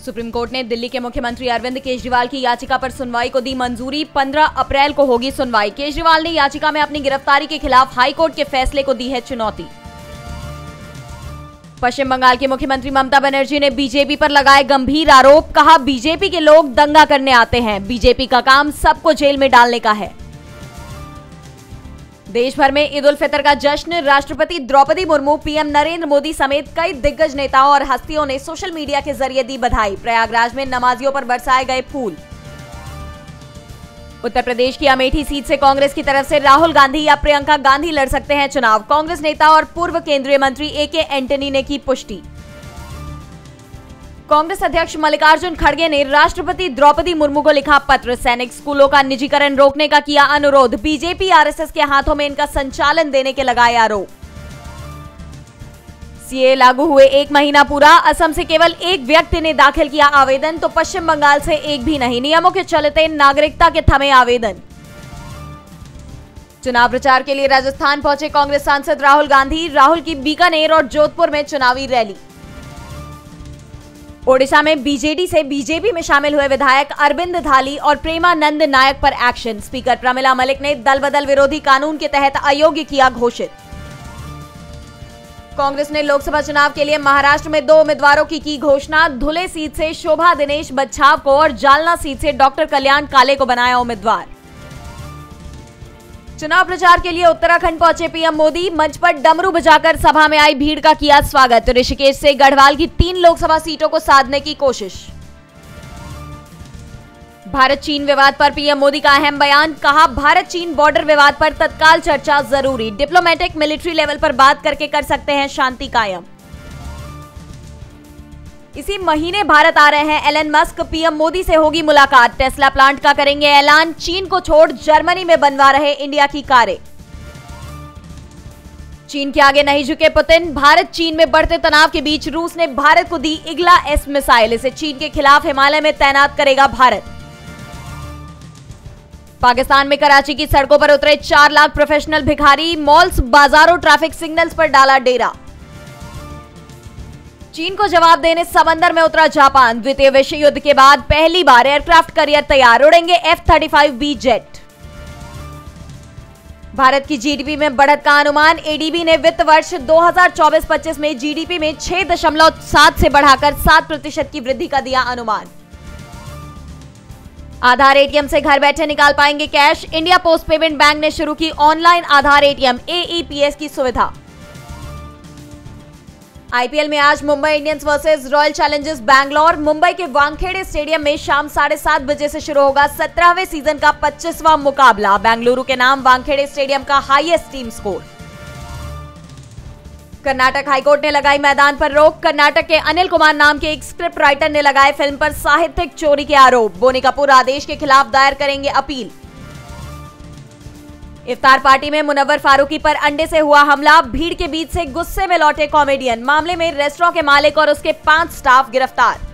Supreme court ने दिल्ली के मुख्यमंत्री अरविंद केजरीवाल की याचिका पर सुनवाई को दी मंजूरी। 15 अप्रैल को होगी सुनवाई। केजरीवाल ने याचिका में अपनी गिरफ्तारी के खिलाफ हाईकोर्ट के फैसले को दी है चुनौती। पश्चिम बंगाल की मुख्यमंत्री ममता बनर्जी ने बीजेपी पर लगाए गंभीर आरोप। कहा, बीजेपी के लोग दंगा करने आते हैं, बीजेपी का काम सबको जेल में डालने का है। देश भर में ईद उल फितर का जश्न। राष्ट्रपति द्रौपदी मुर्मू, पीएम नरेंद्र मोदी समेत कई दिग्गज नेताओं और हस्तियों ने सोशल मीडिया के जरिए दी बधाई। प्रयागराज में नमाजियों पर बरसाए गए फूल। उत्तर प्रदेश की अमेठी सीट से कांग्रेस की तरफ से राहुल गांधी या प्रियंका गांधी लड़ सकते हैं चुनाव। कांग्रेस नेता और पूर्व केंद्रीय मंत्री ए.के. एंटनी ने की पुष्टि। कांग्रेस अध्यक्ष मल्लिकार्जुन खड़गे ने राष्ट्रपति द्रौपदी मुर्मू को लिखा पत्र। सैनिक स्कूलों का निजीकरण रोकने का किया अनुरोध। बीजेपी आरएसएस के हाथों में इनका संचालन देने के लगाए आरोप। सीए लागू हुए 1 महीना पूरा। असम से केवल एक व्यक्ति ने दाखिल किया आवेदन, तो पश्चिम बंगाल से एक भी नहीं। नियमों के चलते नागरिकता के थमे आवेदन। चुनाव प्रचार के लिए राजस्थान पहुंचे कांग्रेस सांसद राहुल गांधी। राहुल की बीकानेर और जोधपुर में चुनावी रैली। ओडिशा में बीजेडी से बीजेपी में शामिल हुए विधायक अरविंद धाली और प्रेमानंद नायक पर एक्शन। स्पीकर प्रमिला मलिक ने दल बदल विरोधी कानून के तहत अयोग्य किया घोषित। कांग्रेस ने लोकसभा चुनाव के लिए महाराष्ट्र में 2 उम्मीदवारों की घोषणा। धुले सीट से शोभा दिनेश बच्छाव को और जालना सीट से डॉक्टर कल्याण काले को बनाया उम्मीदवार। चुनाव प्रचार के लिए उत्तराखंड पहुंचे पीएम मोदी। मंच पर डमरू बजाकर सभा में आई भीड़ का किया स्वागत। ऋषिकेश से गढ़वाल की 3 लोकसभा सीटों को साधने की कोशिश। भारत चीन विवाद पर पीएम मोदी का अहम बयान। कहा, भारत चीन बॉर्डर विवाद पर तत्काल चर्चा जरूरी। डिप्लोमेटिक मिलिट्री लेवल पर बात करके कर सकते हैं शांति कायम। इसी महीने भारत आ रहे हैं एलन मस्क। पीएम मोदी से होगी मुलाकात। टेस्ला प्लांट का करेंगे ऐलान। चीन को छोड़ जर्मनी में बनवा रहे इंडिया की कारें। चीन के आगे नहीं झुके पुतिन। भारत चीन में बढ़ते तनाव के बीच रूस ने भारत को दी इग्ला एस मिसाइल। इसे चीन के खिलाफ हिमालय में तैनात करेगा भारत। पाकिस्तान में कराची की सड़कों पर उतरे 4 लाख प्रोफेशनल भिखारी। मॉल्स, बाजारों, ट्रैफिक सिग्नल्स पर डाला डेरा। चीन को जवाब देने समंदर में उतरा जापान। द्वितीय विश्व युद्ध के बाद पहली बार एयरक्राफ्ट करियर तैयार। उड़ेंगे F-35B जेट। भारत की जीडीपी में बढ़त का अनुमान। एडीबी ने वित्त वर्ष 2024-25 में जीडीपी में 6.7 से बढ़ाकर 7% की वृद्धि का दिया अनुमान। आधार एटीएम से घर बैठे निकाल पाएंगे cash. India post payment bank ने शुरू की ऑनलाइन आधार एटीएम AEPS की सुविधा। आईपीएल में आज Mumbai Indians versus Royal Challengers Bangalore. Mumbai के वानखेड़े स्टेडियम में शाम 7:30 बजे से शुरू होगा 17वें सीजन का 25वां मुकाबला। बेंगलुरु के नाम वानखेड़े स्टेडियम का highest team score. Karnataka high court ने लगाई मैदान पर रोक। कर्नाटक के अनिल कुमार नाम के एक स्क्रिप्ट राइटर ने लगाए फिल्म पर साहित्यिक चोरी के आरोप। बोनी कपूर आदेश के खिलाफ दायर करेंगे अपील। इफ्तार पार्टी में मुनव्वर फारूकी पर अंडे से हुआ हमला। भीड़ के बीच से गुस्से में लौटे कॉमेडियन। मामले में रेस्टोरेंट के मालिक और उसके 5 स्टाफ गिरफ्तार।